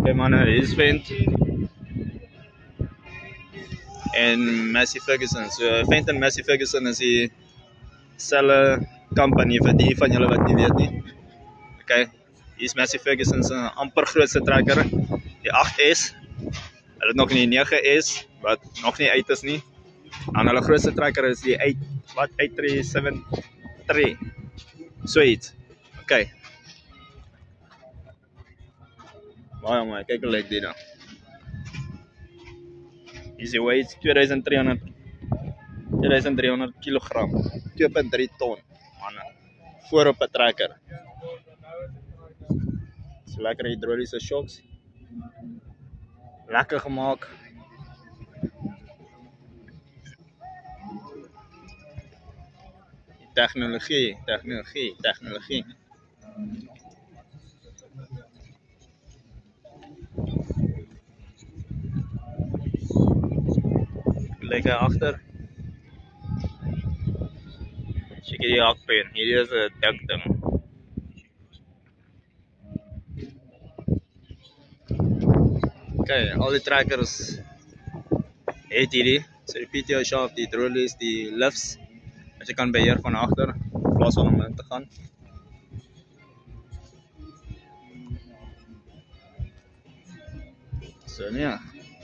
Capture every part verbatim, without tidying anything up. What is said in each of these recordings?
Okay manne, hier is Vent en Massey Ferguson. So Vent en Massey Ferguson is die selfe company vir die van julle wat nie weet nie. Okay, hier is Massey Ferguson se amper grootste trekker, die agt S. Hulle het nog nie die nege S wat nog nie uit is nie. En hulle grootste trekker is die eight wat eight three seven three. Sweet. Okay. Baie mooi, kyk hoe lyk dit nou. Hier is die weight two thousand three hundred kilogram, two point three ton, manne, voor op 'n trekker. So lekker hydrauliese shocks, lekker gemaak. Tegnologie, tegnologie, tegnologie. Lekker agter. Check die hakpen. Hier is 'n dik ding. Okay, al die trekkers het hierdie. So die P T O shaft, die trolleys, die lifts wat jy kan beheer van agter in plaas van om in te gaan. So nee.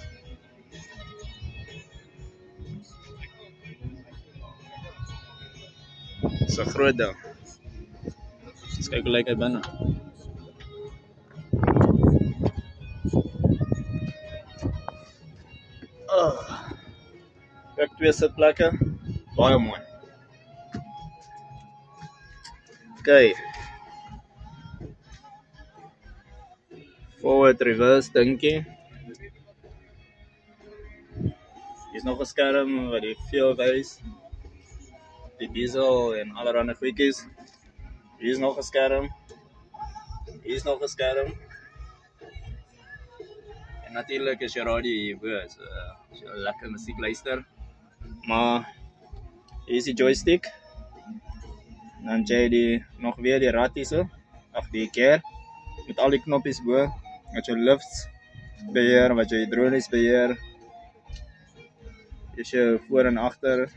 So groot ding. Eens kyk hoe lyk hy binne. Oh. Ek twee sitplekke. Baie mooi. Okay. Forward reverse dinkie. Hier is nog 'n skerm wat die fuel wys. Die diesel en allerlei goedjies. Hier is nog 'n skerm. Hier is nog 'n skerm. En natuurlik is jy radio hier, so as jy lekker musiek luister. Maar hier is die joystick. Dan jy die nog weer die ratties so, ag die keer met al die knoppies bo, wat jy lifts beheer, wat jy hydraulies beheer. Hier is jou voor en agter.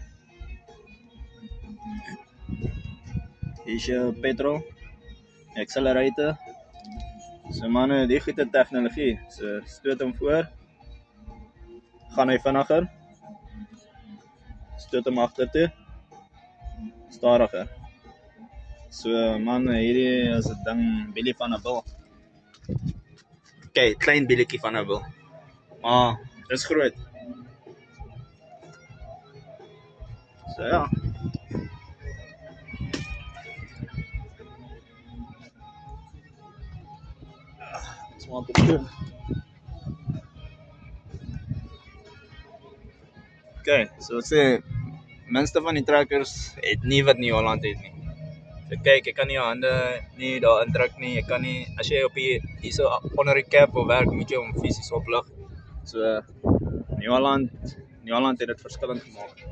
Hier is jou petrol, accelerator. So manne, die goeie tegnologie. So stoot hom voor, gaan hy vinniger. Stoot hom agter toe, stadiger. So manne, hierdie is 'n ding billie van 'n bil. Okay, klein billetjie van 'n bil. Maar dis groot. So ja. Maak op doen. Okay, so sê meeste van die trekkers het nie wat nie Holland het nie. So kyk, jy kan nie jou hande nie daar indruk nie. Jy kan nie as jy op die hierso onder die cap wil werk, moet jy hom fisies oplig. So New Holland, New Holland het dit verskillend gemaak.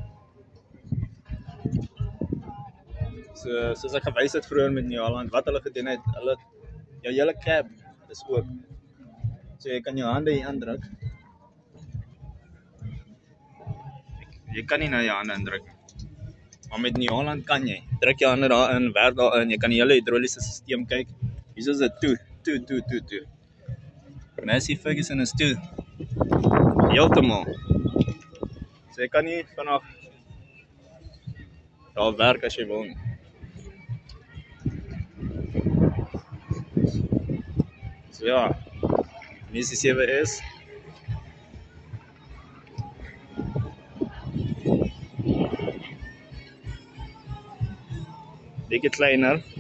So soos ek gewys het vroeër met New Holland, wat hulle gedoen het, hulle jou hele cap is oop. So jy kan jou hande hier indruk. Jy kan nie nou jou hande indruk. Maar met New Holland kan jy. Druk jou hande daarin, werk daarin. Jy kan die hele hydrauliese stelsel kyk. Hier is dit toe, toe, toe, toe, toe. Massey Ferguson is toe. Heeltemal. So jy kan nie vanaf daar werk as jy wil nie. So ja. Massey seven S. Bietjie kleiner.